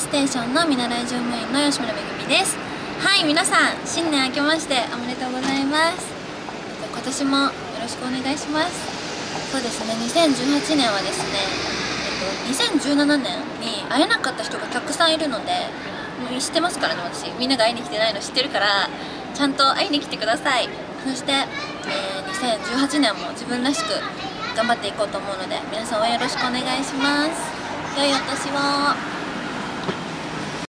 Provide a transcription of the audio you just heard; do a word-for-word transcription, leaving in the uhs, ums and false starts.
ステーションの見習い乗務員の吉村めぐみです。はい、皆さん新年明けましておめでとうございます。今年もよろしくお願いします。そうですね、にせんじゅうはちねんはですね、えっと、にせんじゅうななねんに会えなかった人がたくさんいるので、もう知ってますからね。私みんなが会いに来てないの知ってるから、ちゃんと会いに来てください。そして、えー、にせんじゅうはちねんも自分らしく頑張っていこうと思うので、皆さん応援よろしくお願いします。良いお年を。